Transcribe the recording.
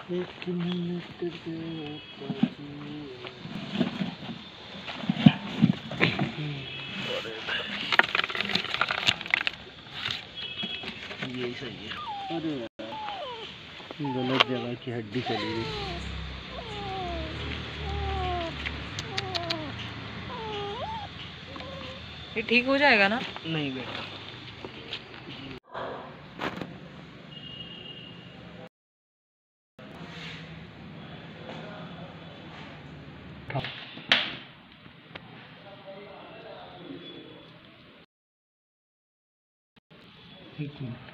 एक मिनट ये सही है। अरे गलत जगह की हड्डी चली गई। ये ठीक हो जाएगा ना? नहीं बेटा, एक मिनट।